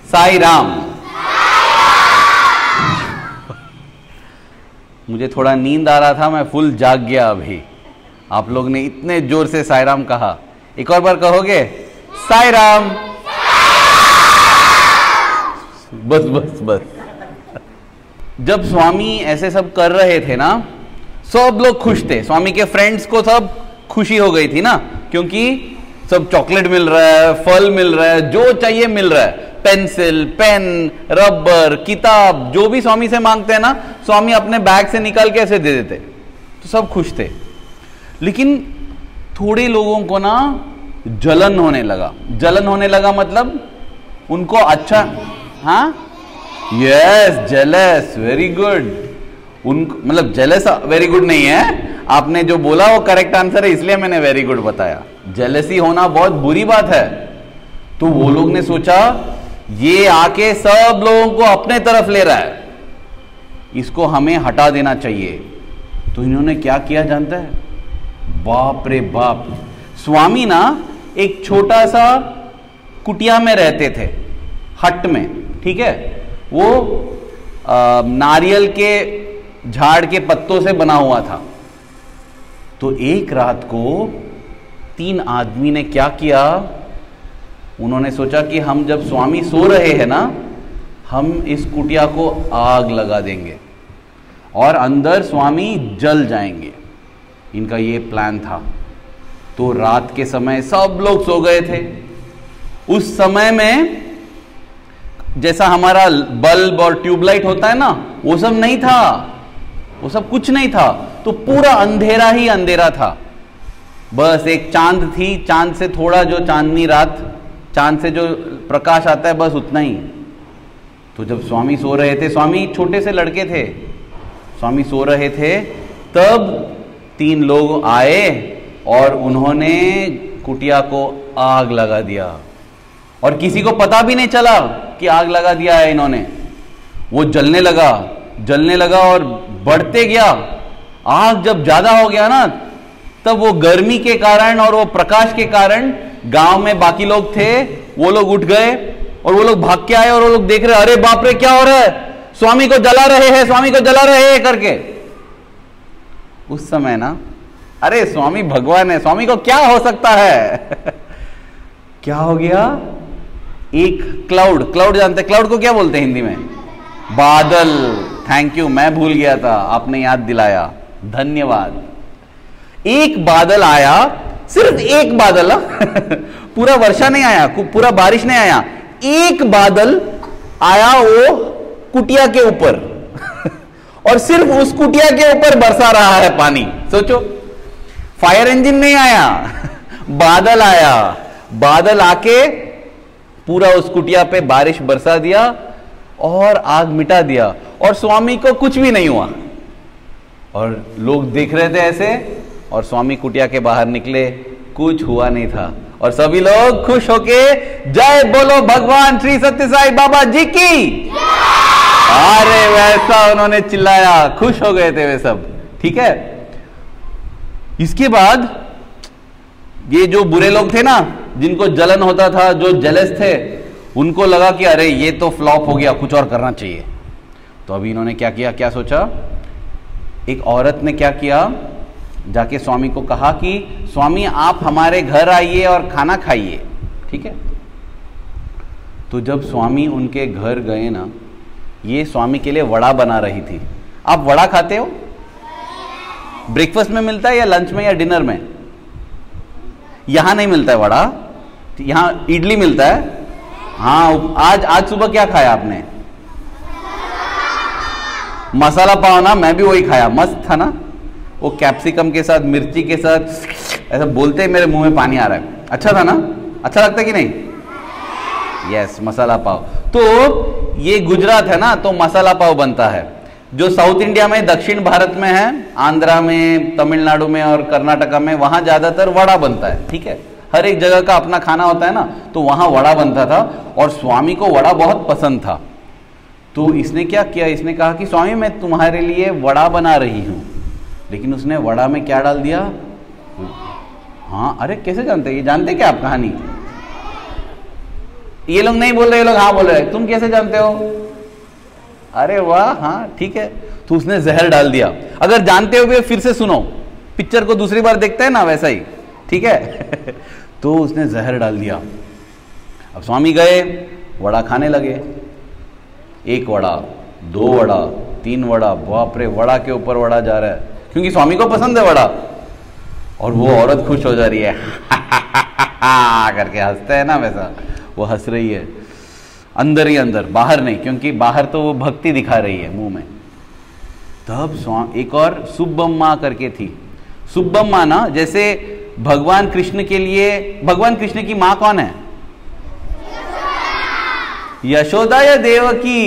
साई राम। मुझे थोड़ा नींद आ रहा था, मैं फुल जाग गया अभी। आप लोग ने इतने जोर से साई राम कहा, एक और बार कहोगे? साई राम। बस बस बस। जब स्वामी ऐसे सब कर रहे थे ना, सब लोग खुश थे। स्वामी के फ्रेंड्स को सब खुशी हो गई थी ना, क्योंकि सब चॉकलेट मिल रहा है, फल मिल रहा है, जो चाहिए मिल रहा है। पेंसिल, पेन, रबर, किताब, जो भी स्वामी से मांगते हैं ना, स्वामी अपने बैग से निकाल के ऐसे दे देते। तो सब खुश थे। लेकिन थोड़े लोगों को ना जलन होने लगा। जलन होने लगा मतलब उनको अच्छा, हाँ, यस, जेलस, वेरी गुड। उनको मतलब जेलस वेरी गुड नहीं है, आपने जो बोला वो करेक्ट आंसर है, इसलिए मैंने वेरी गुड बताया। जेलसी होना बहुत बुरी बात है। तो वो लोग ने सोचा ये आके सब लोगों को अपने तरफ ले रहा है, इसको हमें हटा देना चाहिए। तो इन्होंने क्या किया जानता है? बाप रे बाप। स्वामी ना एक छोटा सा कुटिया में रहते थे, हट में, ठीक है। वो नारियल के झाड़ के पत्तों से बना हुआ था। तो एक रात को 3 आदमी ने क्या किया, उन्होंने सोचा कि हम जब स्वामी सो रहे हैं ना, हम इस कुटिया को आग लगा देंगे और अंदर स्वामी जल जाएंगे। इनका ये प्लान था। तो रात के समय सब लोग सो गए थे। उस समय में जैसा हमारा बल्ब और ट्यूबलाइट होता है ना, वो सब नहीं था, वो सब कुछ नहीं था। तो पूरा अंधेरा ही अंधेरा था। बस एक चांद थी, चांद से थोड़ा, जो चांदनी रात, चांद से जो प्रकाश आता है, बस उतना ही। तो जब स्वामी सो रहे थे, स्वामी छोटे से लड़के थे, स्वामी सो रहे थे, तब 3 लोग आए और उन्होंने कुटिया को आग लगा दिया। और किसी को पता भी नहीं चला कि आग लगा दिया है इन्होंने। वो जलने लगा, जलने लगा और बढ़ते गया। आग जब ज्यादा हो गया ना, तब वो गर्मी के कारण और वो प्रकाश के कारण गांव में बाकी लोग थे, वो लोग उठ गए और वो लोग भाग के आए और वो लोग देख रहे, अरे बाप रे क्या हो रहा है, स्वामी को जला रहे हैं, स्वामी को जला रहे हैं करके। उस समय ना, अरे स्वामी भगवान है, स्वामी को क्या हो सकता है। क्या हो गया? एक क्लाउड, क्लाउड जानते, क्लाउड को क्या बोलते हैं हिंदी में? बादल। थैंक यू, मैं भूल गया था, आपने याद दिलाया, धन्यवाद। एक बादल आया, सिर्फ एक बादल। पूरा वर्षा नहीं आया, पूरा बारिश नहीं आया, एक बादल आया वो कुटिया के ऊपर। और सिर्फ उस कुटिया के ऊपर बरसा रहा है पानी। सोचो, फायर इंजन नहीं आया, बादल आया। बादल आके पूरा उस कुटिया पे बारिश बरसा दिया और आग मिटा दिया, और स्वामी को कुछ भी नहीं हुआ। और लोग देख रहे थे ऐसे, और स्वामी कुटिया के बाहर निकले, कुछ हुआ नहीं था। और सभी लोग खुश होके जय बोलो भगवान श्री सत्य साई बाबा जी की। अरे वैसा उन्होंने चिल्लाया, खुश हो गए थे वे सब, ठीक है। इसके बाद ये जो बुरे लोग थे ना, जिनको जलन होता था, जो जेलस थे, उनको लगा कि अरे ये तो फ्लॉप हो गया, कुछ और करना चाहिए। तो अभी इन्होंने क्या किया, क्या सोचा? एक औरत ने क्या किया, जाके स्वामी को कहा कि स्वामी आप हमारे घर आइए और खाना खाइए, ठीक है। तो जब स्वामी उनके घर गए ना, ये स्वामी के लिए वड़ा बना रही थी। आप वड़ा खाते हो? ब्रेकफास्ट में मिलता है या लंच में या डिनर में? यहां नहीं मिलता है वड़ा, यहां इडली मिलता है। हाँ, आज सुबह क्या खाया आपने? मसाला पाव ना, मैं भी वही खाया, मस्त था ना। वो कैप्सिकम के साथ, मिर्ची के साथ, ऐसा बोलते ही मेरे मुंह में पानी आ रहा है। अच्छा था ना? अच्छा लगता है कि नहीं? यस, मसाला पाव। तो ये गुजरात है ना, तो मसाला पाव बनता है। जो साउथ इंडिया में, दक्षिण भारत में है, आंध्रा में, तमिलनाडु में और कर्नाटका में, वहां ज्यादातर वड़ा बनता है, ठीक है। हर एक जगह का अपना खाना होता है ना, तो वहां वड़ा बनता था। और स्वामी को वड़ा बहुत पसंद था। तो इसने क्या किया, इसने कहा कि स्वामी मैं तुम्हारे लिए वड़ा बना रही हूं। लेकिन उसने वड़ा में क्या डाल दिया? हाँ, अरे कैसे जानते? ये जानते क्या आप कहानी? ये लोग नहीं बोल रहे, ये लोग हाँ बोल रहे, तुम कैसे जानते हो? अरे वाह, हाँ ठीक है। तो उसने जहर डाल दिया। अगर जानते हुए फिर से सुनो, पिक्चर को दूसरी बार देखते हैं ना वैसा ही, ठीक है। तो उसने जहर डाल दिया। अब स्वामी गए, वड़ा खाने लगे, 1 वड़ा, 2 वड़ा, 3 वड़ा, बाप रे, वड़ा के ऊपर वड़ा जा रहा है, क्योंकि स्वामी को पसंद है वड़ा। और वो औरत खुश हो जा रही है, करके हंसते हैं ना वैसा, वो हंस रही है अंदर ही अंदर, बाहर नहीं, क्योंकि बाहर तो वो भक्ति दिखा रही है मुंह में। तब एक और सुब्बम्मा करके थी। सुब्बम्मा ना, जैसे भगवान कृष्ण के लिए, भगवान कृष्ण की मां कौन है? यशोदा या देवकी?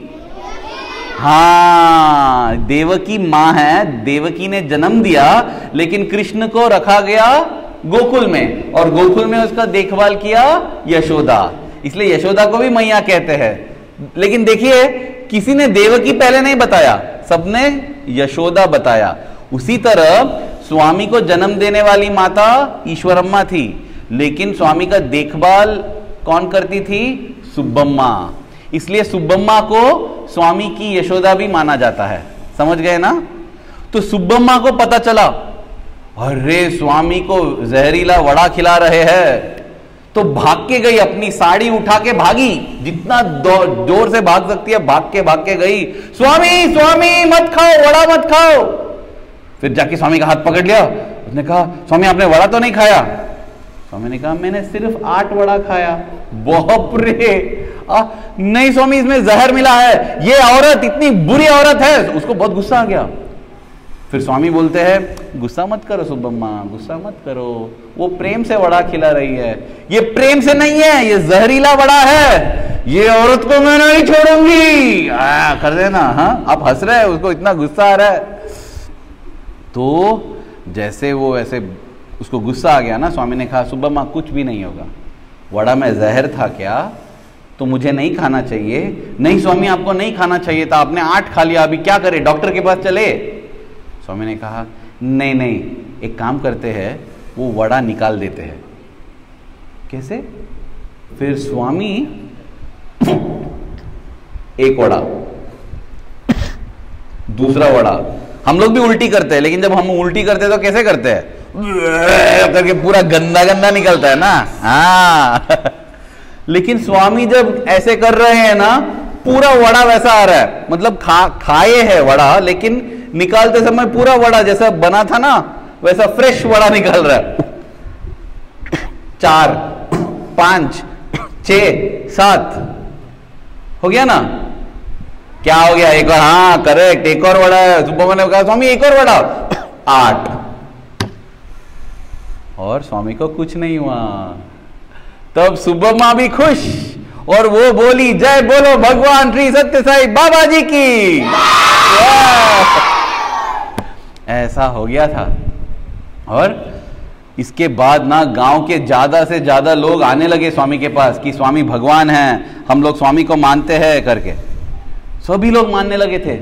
हाँ, देवकी मां है। देवकी ने जन्म दिया, लेकिन कृष्ण को रखा गया गोकुल में, और गोकुल में उसका देखभाल किया यशोदा, इसलिए यशोदा को भी मैया कहते हैं। लेकिन देखिए, किसी ने देवकी पहले नहीं बताया, सबने यशोदा बताया। उसी तरह स्वामी को जन्म देने वाली माता ईश्वरम्मा थी, लेकिन स्वामी का देखभाल कौन करती थी? सुब्बम्मा। इसलिए सुब्बम्मा को स्वामी की यशोदा भी माना जाता है। समझ गए ना? तो सुब्बम्मा को पता चला, अरे स्वामी को जहरीला वड़ा खिला रहे हैं, तो भाग के गई, अपनी साड़ी उठा के भागी, जितना जोर से भाग सकती है भाग के गई, स्वामी स्वामी मत खाओ, वड़ा मत खाओ। फिर जाके स्वामी का हाथ पकड़ लिया। उसने कहा, स्वामी आपने वड़ा तो नहीं खाया? स्वामी ने कहा, मैंने सिर्फ 8 वड़ा खाया। बाप रे, नहीं स्वामी, इसमें जहर मिला है, ये औरत इतनी बुरी औरत है। उसको बहुत गुस्सा आ गया। फिर स्वामी बोलते हैं, गुस्सा मत करो सुब्बम्मा, गुस्सा मत करो, वो प्रेम से वड़ा खिला रही है, ये प्रेम से नहीं है, ये जहरीला वड़ा है, ये औरत को मैं नहीं छोड़ूंगी। कर देना। हाँ, आप हंस रहे हैं, उसको इतना गुस्सा आ रहा है। तो जैसे वो ऐसे उसको गुस्सा आ गया ना, स्वामी ने कहा, सुब्बम्मा कुछ भी नहीं होगा, वड़ा में जहर था क्या? तो मुझे नहीं खाना चाहिए। नहीं स्वामी, आपको नहीं खाना चाहिए था, आपने 8 खा लिया, अभी क्या करें, डॉक्टर के पास चले? स्वामी ने कहा, नहीं नहीं, एक काम करते हैं, वो वड़ा निकाल देते हैं। कैसे? फिर स्वामी 1 वड़ा, दूसरा वड़ा। हम लोग भी उल्टी करते हैं, लेकिन जब हम उल्टी करते हैं तो कैसे करते हैं? करके पूरा गंदा गंदा निकलता है ना। हाँ। लेकिन स्वामी जब ऐसे कर रहे हैं ना, पूरा वड़ा वैसा आ रहा है, मतलब खाए है वड़ा, लेकिन निकालते समय पूरा वड़ा जैसा बना था ना, वैसा फ्रेश वड़ा निकल रहा है। 4, 5, 6, 7 हो गया ना? क्या हो गया? एक और, हाँ करेक्ट, एक और वड़ा है। सुब्बम्मा ने कहा, स्वामी एक और वड़ा। 8। और स्वामी को कुछ नहीं हुआ। तब सुब्बम्मा भी खुश, और वो बोली, जय बोलो भगवान श्री सत्य साई बाबा जी की। ऐसा हो गया था। और इसके बाद ना गांव के ज्यादा से ज्यादा लोग आने लगे स्वामी के पास कि स्वामी भगवान हैं, हम लोग स्वामी को मानते हैं करके। सभी लोग मानने लगे थे।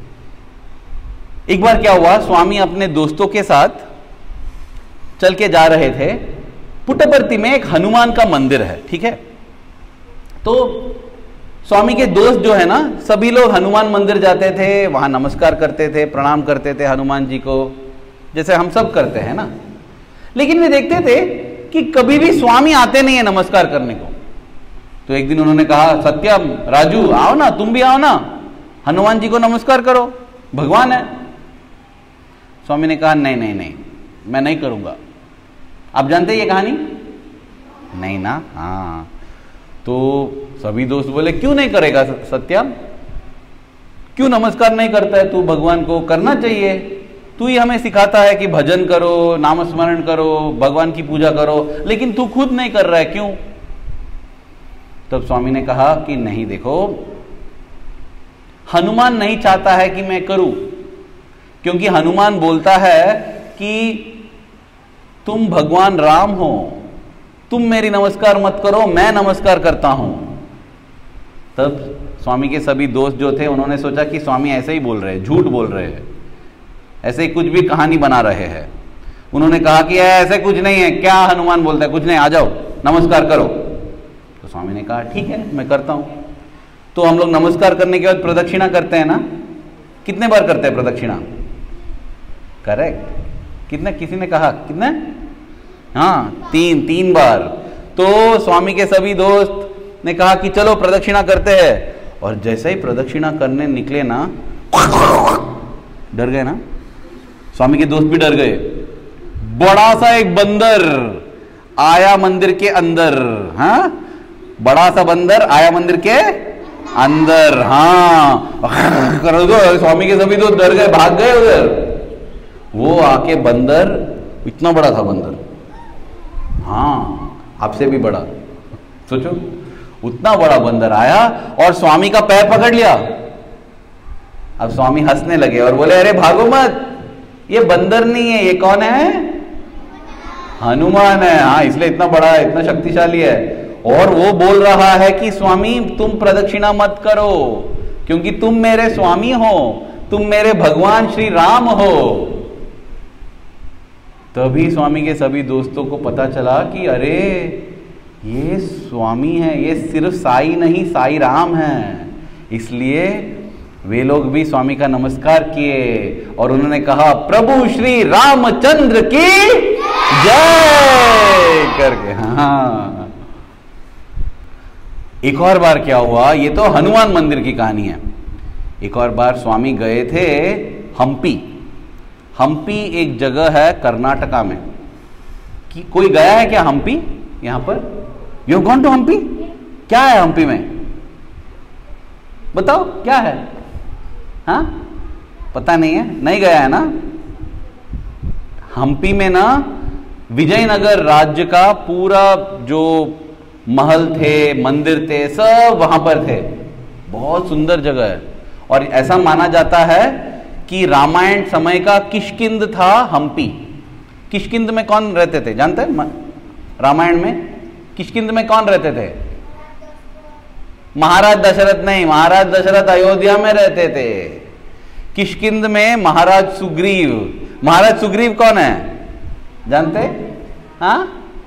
एक बार क्या हुआ, स्वामी अपने दोस्तों के साथ चल के जा रहे थे। पुट्टपर्ती में एक हनुमान का मंदिर है, ठीक है। तो स्वामी के दोस्त जो है ना, सभी लोग हनुमान मंदिर जाते थे, वहां नमस्कार करते थे, प्रणाम करते थे हनुमान जी को, जैसे हम सब करते हैं ना। लेकिन वे देखते थे कि कभी भी स्वामी आते नहीं है नमस्कार करने को। तो एक दिन उन्होंने कहा, सत्यम, राजू आओ ना, तुम भी आओ ना, हनुमान जी को नमस्कार करो, भगवान है। स्वामी ने कहा, नहीं नहीं नहीं, मैं नहीं करूंगा। आप जानते हैं ये कहानी? नहीं ना? हाँ। तो सभी दोस्त बोले, क्यों नहीं करेगा सत्यम, क्यों नमस्कार नहीं करता है तू भगवान को? करना चाहिए, तू ही हमें सिखाता है कि भजन करो, नाम स्मरण करो, भगवान की पूजा करो, लेकिन तू खुद नहीं कर रहा है, क्यों? तब स्वामी ने कहा कि नहीं, देखो, हनुमान नहीं चाहता है कि मैं करूं, क्योंकि हनुमान बोलता है कि तुम भगवान राम हो, तुम मेरी नमस्कार मत करो, मैं नमस्कार करता हूं। तब स्वामी के सभी दोस्त जो थे, उन्होंने सोचा कि स्वामी ऐसे ही बोल रहे हैं, झूठ बोल रहे हैं, ऐसे ही कुछ भी कहानी बना रहे हैं। उन्होंने कहा कि ऐसे कुछ नहीं है, क्या हनुमान बोलता है, कुछ नहीं, आ जाओ नमस्कार करो। तो स्वामी ने कहा ठीक है मैं करता हूं। तो हम लोग नमस्कार करने के बाद प्रदक्षिणा करते हैं ना, कितने बार करते हैं प्रदक्षिणा? करेक्ट, कितने? किसी ने कहा कितने? हाँ, 3 बार। तो स्वामी के सभी दोस्त ने कहा कि चलो प्रदक्षिणा करते हैं, और जैसे ही प्रदक्षिणा करने निकले ना, डर गए ना, स्वामी के दोस्त भी डर गए। बड़ा सा एक बंदर आया मंदिर के अंदर। हाँ, बड़ा सा बंदर आया मंदिर के अंदर। हाँ, करो दो, स्वामी के सभी दोस्त डर गए, भाग गए उधर। वो आके बंदर, इतना बड़ा था बंदर, हाँ आपसे भी बड़ा, सोचो उतना बड़ा बंदर आया और स्वामी का पैर पकड़ लिया। अब स्वामी हंसने लगे और बोले अरे भागो मत, ये बंदर नहीं है, ये कौन है? हनुमान है। हाँ, इसलिए इतना बड़ा है, इतना शक्तिशाली है। और वो बोल रहा है कि स्वामी तुम प्रदक्षिणा मत करो, क्योंकि तुम मेरे स्वामी हो, तुम मेरे भगवान श्री राम हो। तभी स्वामी के सभी दोस्तों को पता चला कि अरे ये स्वामी है, ये सिर्फ साई नहीं साई राम है। इसलिए वे लोग भी स्वामी का नमस्कार किए और उन्होंने कहा प्रभु श्री रामचंद्र की जय करके। हाँ, एक और बार क्या हुआ, ये तो हनुमान मंदिर की कहानी है। एक और बार स्वामी गए थे हम्पी। हम्पी एक जगह है कर्नाटका में। कि कोई गया है क्या हम्पी? यहां पर यू गॉन टू हम्पी? क्या है हम्पी में? बताओ क्या है? हाँ, पता नहीं है, नहीं गया है ना। हम्पी में ना विजयनगर राज्य का पूरा जो महल थे, मंदिर थे, सब वहां पर थे। बहुत सुंदर जगह है। और ऐसा माना जाता है कि रामायण समय का किष्किंध था हम्पी। किष्किंध में कौन रहते थे जानते हैं? रामायण में किष्किंध में कौन रहते थे? महाराज दशरथ नहीं, महाराज दशरथ अयोध्या में रहते थे। किष्किंध में महाराज सुग्रीव। महाराज सुग्रीव कौन है जानते? हाँ,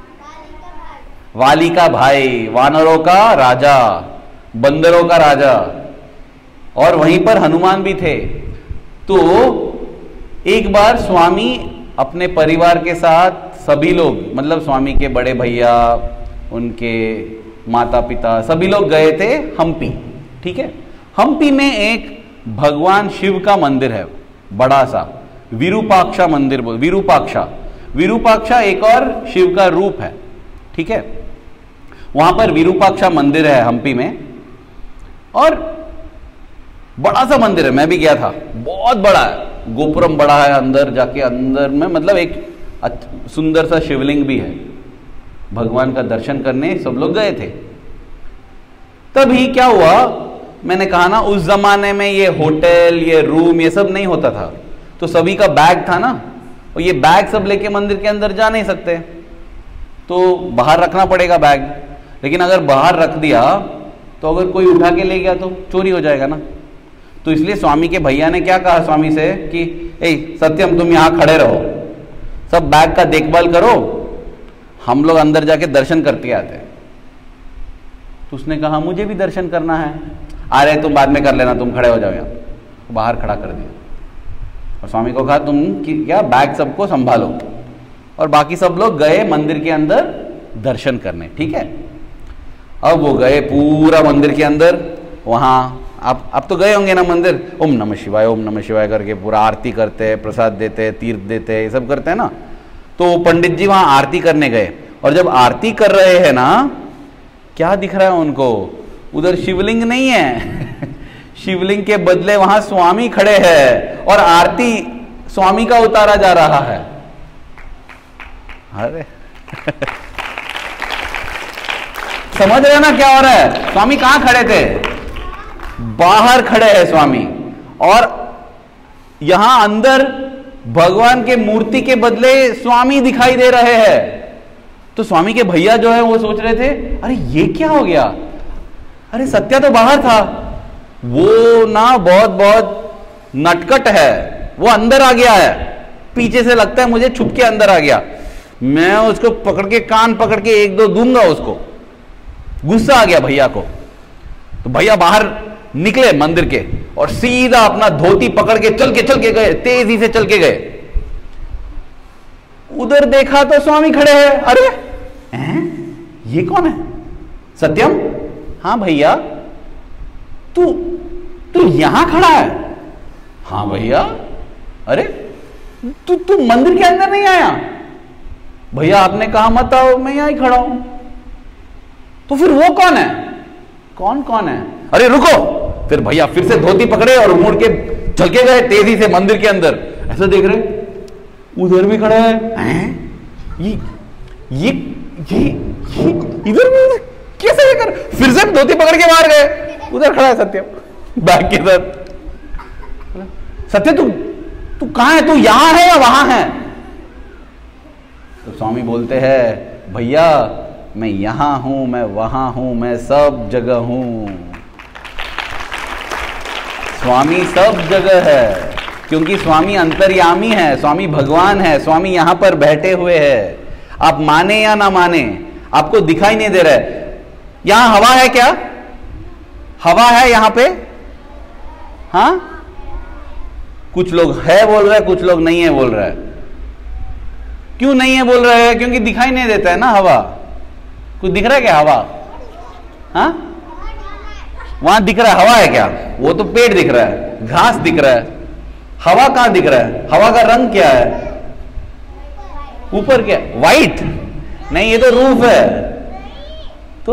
वाली का भाई, वानरों का राजा, बंदरों का राजा। और वहीं पर हनुमान भी थे। तो एक बार स्वामी अपने परिवार के साथ सभी लोग, मतलब स्वामी के बड़े भैया, उनके माता पिता, सभी लोग गए थे हम्पी। ठीक है, हम्पी में एक भगवान शिव का मंदिर है बड़ा सा, विरूपाक्षा मंदिर। विरूपाक्षा, विरूपाक्षा एक और शिव का रूप है। ठीक है, वहां पर विरूपाक्षा मंदिर है हम्पी में। और बड़ा सा मंदिर है, मैं भी गया था, बहुत बड़ा है, गोपुरम बड़ा है, अंदर जाके अंदर में मतलब एक सुंदर सा शिवलिंग भी है। भगवान का दर्शन करने सब लोग गए थे। तभी क्या हुआ, मैंने कहा ना उस जमाने में ये होटल, ये रूम, ये सब नहीं होता था। तो सभी का बैग था ना, और ये बैग सब लेके मंदिर के अंदर जा नहीं सकते, तो बाहर रखना पड़ेगा बैग। लेकिन अगर बाहर रख दिया तो अगर कोई उठा के ले गया तो चोरी हो जाएगा ना। तो इसलिए स्वामी के भैया ने क्या कहा स्वामी से कि ए सत्यम तुम यहां खड़े रहो, सब बैग का देखभाल करो, हम लोग अंदर जाके दर्शन करके आते हैं। तो उसने कहा मुझे भी दर्शन करना है। अरे तुम बाद में कर लेना, तुम खड़े हो जाओ यहाँ। तो बाहर खड़ा कर दिया और स्वामी को कहा तुम क्या बैग सबको संभालो। और बाकी सब लोग गए मंदिर के अंदर दर्शन करने। ठीक है, अब वो गए पूरा मंदिर के अंदर। वहां आप तो गए होंगे ना मंदिर, ओम नमः शिवाय, ओम नमः शिवाय करके पूरा आरती करते हैं, प्रसाद देते हैं, तीर्थ देते हैं, ये सब करते हैं ना। तो पंडित जी वहां आरती करने गए, और जब आरती कर रहे हैं ना, क्या दिख रहा है उनको? उधर शिवलिंग नहीं है शिवलिंग के बदले वहां स्वामी खड़े हैं और आरती स्वामी का उतारा जा रहा है। अरे समझ रहे ना क्या हो रहा है? स्वामी कहां खड़े थे? बाहर खड़े हैं स्वामी, और यहां अंदर भगवान के मूर्ति के बदले स्वामी दिखाई दे रहे हैं। तो स्वामी के भैया जो है वो सोच रहे थे अरे ये क्या हो गया, अरे सत्या तो बाहर था, वो ना बहुत बहुत नटखट है, वो अंदर आ गया है, पीछे से लगता है मुझे छुप के अंदर आ गया, मैं उसको पकड़ के कान पकड़ के एक दो दूंगा उसको। गुस्सा आ गया भैया को। तो भैया बाहर निकले मंदिर के और सीधा अपना धोती पकड़ के चल के गए, तेजी से चल के गए। उधर देखा तो स्वामी खड़े हैं। अरे ये कौन है? सत्यम, हाँ भैया, तू यहां खड़ा है? हाँ भैया। अरे तू मंदिर के अंदर नहीं आया? भैया आपने कहा मत आओ, मैं यहां ही खड़ा हूं। तो फिर वो कौन है? कौन है? अरे रुको। फिर भैया फिर से धोती पकड़े और मुड़ के चल के गए तेजी से मंदिर के अंदर। ऐसा देख रहे उधर भी खड़ा है। ये इधर भी कैसे कर? फिर से धोती पकड़ के मार गए। उधर खड़ा है सत्य बैग के साथ। सत्य तू कहां है? तू यहां है या वहां है? तो स्वामी बोलते हैं भैया मैं यहां हूं, मैं वहां हूं, मैं सब जगह हूं। स्वामी सब जगह है क्योंकि स्वामी अंतर्यामी है, स्वामी भगवान है, स्वामी यहां पर बैठे हुए हैं। आप माने या ना माने, आपको दिखाई नहीं दे रहा है। यहां हवा है क्या? हवा है यहां पे? हाँ, कुछ लोग है बोल रहे हैं, कुछ लोग नहीं है बोल रहे हैं। क्यों नहीं है बोल रहे हैं? क्योंकि दिखाई नहीं देता है ना हवा। कुछ दिख रहा है क्या हवा? हाँ, वहां दिख रहा है हवा है क्या? वो तो पेड़ दिख रहा है, घास दिख रहा है। हवा कहां दिख रहा है? हवा का रंग क्या है? ऊपर क्या? वाइट? नहीं, ये तो रूफ है। तो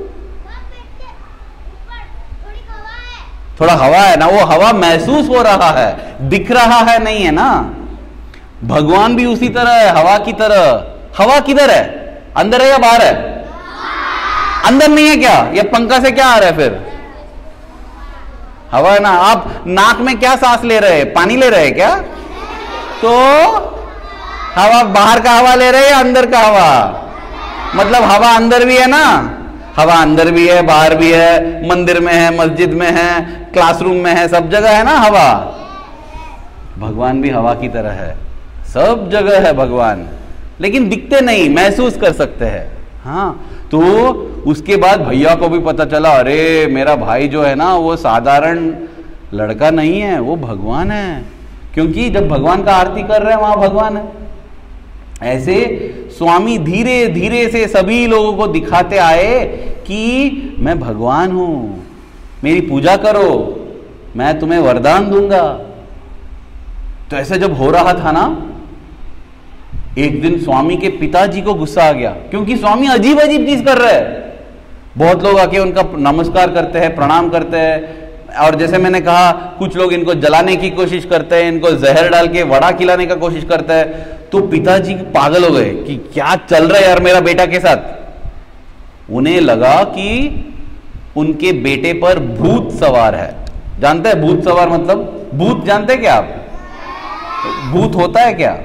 थोड़ा हवा है ना, वो हवा महसूस हो रहा है, दिख रहा है नहीं है ना। भगवान भी उसी तरह है, हवा की तरह। हवा किधर है? अंदर है या बाहर है? अंदर नहीं है क्या? ये पंखा से क्या आ रहा है फिर? हवा है ना। आप नाक में क्या सांस ले रहे हैं? पानी ले रहे हैं क्या? तो हवा बाहर का हवा ले रहे हैं या अंदर का हवा? मतलब हवा अंदर भी है ना। हवा अंदर भी है, बाहर भी है, मंदिर में है, मस्जिद में है, क्लासरूम में है, सब जगह है ना हवा। भगवान भी हवा की तरह है, सब जगह है भगवान, लेकिन दिखते नहीं, महसूस कर सकते हैं। हाँ, तो उसके बाद भैया को भी पता चला, अरे मेरा भाई जो है ना वो साधारण लड़का नहीं है, वो भगवान है। क्योंकि जब भगवान का आरती कर रहे हैं वहां भगवान है। ऐसे स्वामी धीरे धीरे से सभी लोगों को दिखाते आए कि मैं भगवान हूं, मेरी पूजा करो, मैं तुम्हें वरदान दूंगा। तो ऐसा जब हो रहा था ना, एक दिन स्वामी के पिताजी को गुस्सा आ गया, क्योंकि स्वामी अजीब अजीब चीज कर रहे हैं। बहुत लोग आके उनका नमस्कार करते हैं, प्रणाम करते हैं, और जैसे मैंने कहा कुछ लोग इनको जलाने की कोशिश करते हैं, इनको जहर डाल के वड़ा खिलाने का कोशिश करते हैं। तो पिताजी पागल हो गए कि क्या चल रहा है यार मेरा बेटा के साथ। उन्हें लगा कि उनके बेटे पर भूत सवार है। जानते हैं भूत सवार मतलब? भूत जानते हैं क्या आप? भूत होता है क्या?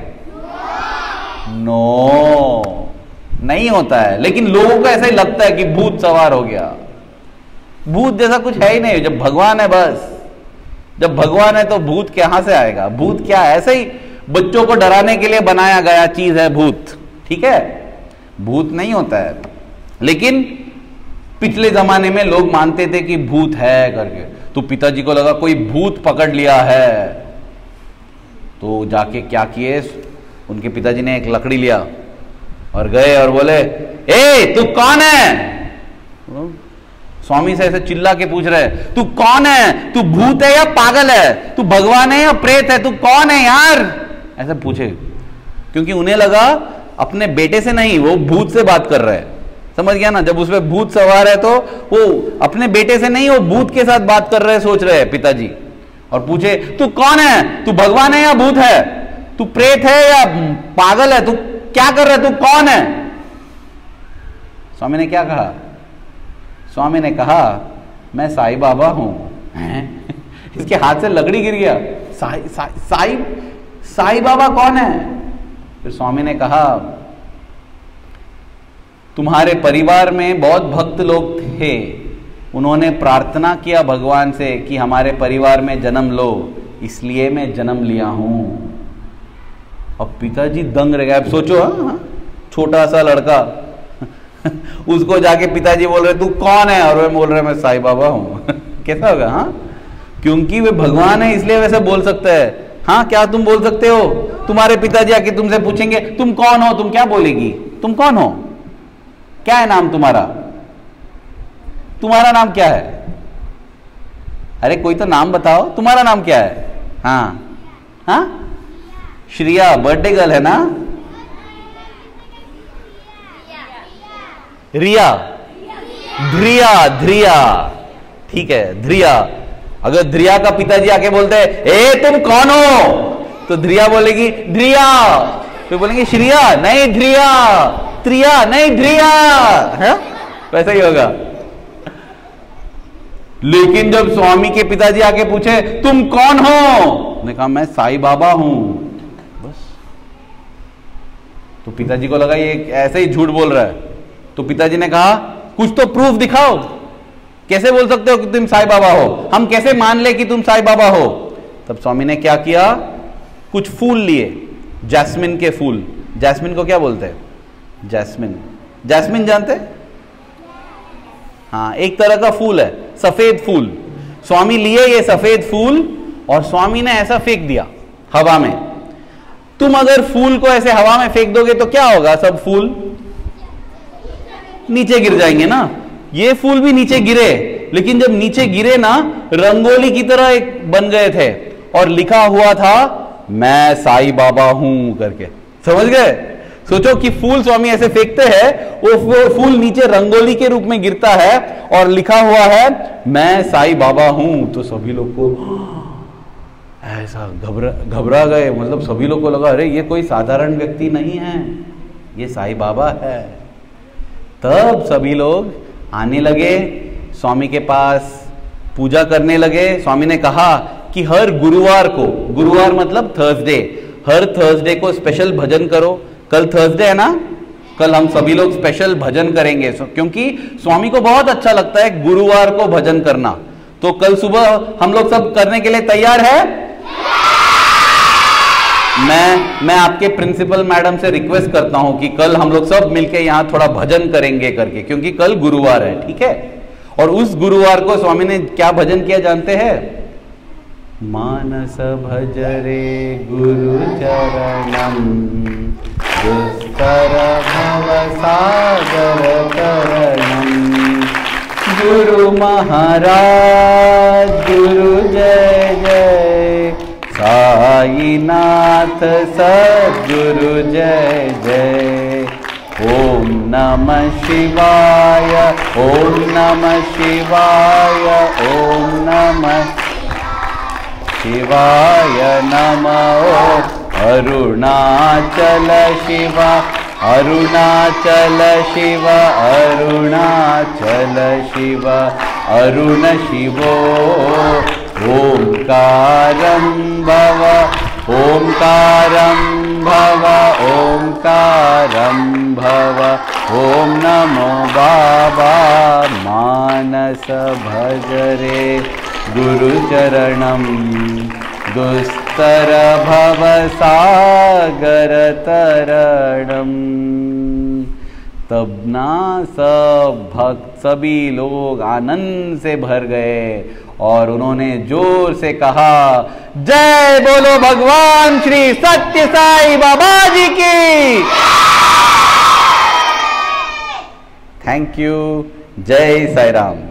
नो, नहीं होता है, लेकिन लोगों को ऐसा ही लगता है कि भूत सवार हो गया। भूत जैसा कुछ है ही नहीं, जब भगवान है बस। जब भगवान है तो भूत कहां से आएगा? भूत क्या है? ऐसे ही बच्चों को डराने के लिए बनाया गया चीज है भूत, ठीक है? भूत नहीं होता है। लेकिन पिछले जमाने में लोग मानते थे कि भूत है करके। तो पिताजी को लगा कोई भूत पकड़ लिया है। तो जाके क्या किए, उनके पिताजी ने एक लकड़ी लिया और गए और बोले, ए तू कौन है? स्वामी से ऐसे चिल्ला के पूछ रहे, तू कौन है? तू भूत है या पागल है? तू भगवान है या प्रेत है? तू कौन है यार? ऐसे पूछे, क्योंकि उन्हें लगा अपने बेटे से नहीं, वो भूत से बात कर रहे हैं। समझ गया ना? जब उसमें भूत सवार है तो वो अपने बेटे से नहीं, वो भूत के साथ बात कर रहे हैं, सोच रहे हैं पिताजी। और पूछे, तू कौन है? तू भगवान है या भूत है? तू प्रेत है या पागल है? तू क्या कर रहा है? तू कौन है? स्वामी ने क्या कहा? स्वामी ने कहा, मैं साईं बाबा हूं। इसके हाथ से लकड़ी गिर गया। साईं बाबा कौन है? फिर स्वामी ने कहा, तुम्हारे परिवार में बहुत भक्त लोग थे, उन्होंने प्रार्थना किया भगवान से कि हमारे परिवार में जन्म लो, इसलिए मैं जन्म लिया हूं। अब पिताजी दंग रह गए। अब सोचो, छोटा सा लड़का उसको जाके पिताजी बोल रहे तू कौन है, और वह बोल रहे मैं साईं बाबा हूं। कैसा होगा? हाँ, क्योंकि वे भगवान है इसलिए वैसे बोल सकता है। हाँ, क्या तुम बोल सकते हो? तुम्हारे पिताजी आके तुमसे पूछेंगे तुम कौन हो, तुम क्या बोलेगी? तुम कौन हो? क्या है नाम तुम्हारा? तुम्हारा नाम क्या है? अरे कोई तो नाम बताओ, तुम्हारा नाम क्या है? हाँ हाँ, श्रिया बर्थडे गर्ल है ना? रिया, ध्रिया, ध्रिया, ठीक है, ध्रिया। अगर ध्रिया का पिताजी आके बोलते हैं ए तुम कौन हो, तो ध्रिया बोलेगी ध्रिया, तो बोलेंगे श्रिया नहीं ध्रिया, त्रिया नहीं ध्रिया, है वैसा ही होगा। लेकिन जब स्वामी के पिताजी आके पूछे तुम कौन हो, ने कहा मैं साईं बाबा हूं, बस। तो पिताजी को लगा ये ऐसे ही झूठ बोल रहा है, तो पिताजी ने कहा कुछ तो प्रूफ दिखाओ, कैसे बोल सकते हो कि तुम साईं बाबा हो, हम कैसे मान ले कि तुम साईं बाबा हो? तब स्वामी ने क्या किया, कुछ फूल लिए, जैस्मिन के फूल। जैस्मिन को क्या बोलते हैं? जैस्मिन, जैस्मिन जानते हैं? हाँ, एक तरह का फूल है, सफेद फूल। स्वामी लिए ये सफेद फूल और स्वामी ने ऐसा फेंक दिया हवा में। तुम अगर फूल को ऐसे हवा में फेंक दोगे तो क्या होगा? सब फूल नीचे गिर जाएंगे ना। ये फूल भी नीचे गिरे, लेकिन जब नीचे गिरे ना, रंगोली की तरह एक बन गए थे और लिखा हुआ था मैं साईं बाबा हूं करके। समझ गए? सोचो कि फूल स्वामी ऐसे फेंकते हैं, वो फूल नीचे रंगोली के रूप में गिरता है और लिखा हुआ है मैं साईं बाबा हूं। तो सभी लोग को ऐसा घबरा गए, मतलब सभी लोग को लगा अरे ये कोई साधारण व्यक्ति नहीं है, ये साईं बाबा है। तब सभी लोग आने लगे स्वामी के पास, पूजा करने लगे। स्वामी ने कहा कि हर गुरुवार को, गुरुवार मतलब थर्सडे, हर थर्सडे को स्पेशल भजन करो। कल थर्सडे है ना, कल हम सभी लोग स्पेशल भजन करेंगे, क्योंकि स्वामी को बहुत अच्छा लगता है गुरुवार को भजन करना। तो कल सुबह हम लोग सब करने के लिए तैयार है? मैं आपके प्रिंसिपल मैडम से रिक्वेस्ट करता हूं कि कल हम लोग सब मिलके यहां थोड़ा भजन करेंगे करके, क्योंकि कल गुरुवार है, ठीक है? और उस गुरुवार को स्वामी ने क्या भजन किया जानते हैं? मानस भजरे गुरु चरणम, दुस्तर भव सागर तरणम, गुरु महाराज गुरु जय जय, साईनाथ सद्गुरु जय जय। ओम नमः शिवाय, ओम नमः शिवाय, ओम नमः शिवाय नमः। अरुणाचल शिव, अरुणाचल शिव, अरुणाचल शिव, अरुण शिवो। ओंकारं भव, ओंकारं भव, ओंकारं भव। ओम नमो बाबा मानस भजरे गुरुचरणं, दुस्तर भव सागर तरणम। तब ना सब भक्त, सभी लोग आनंद से भर गए और उन्होंने जोर से कहा जय बोलो भगवान श्री सत्य साईं बाबा जी की। Thank you. जय साईं राम।